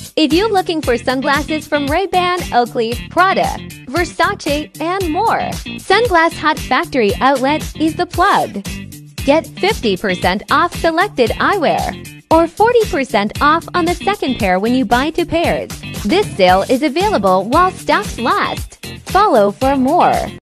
If you're looking for sunglasses from Ray-Ban, Oakley, Prada, Versace, and more, Sunglass Hut Factory Outlet is the plug. Get 50% off selected eyewear or 40% off on the second pair when you buy 2 pairs. This sale is available while stocks last. Follow for more.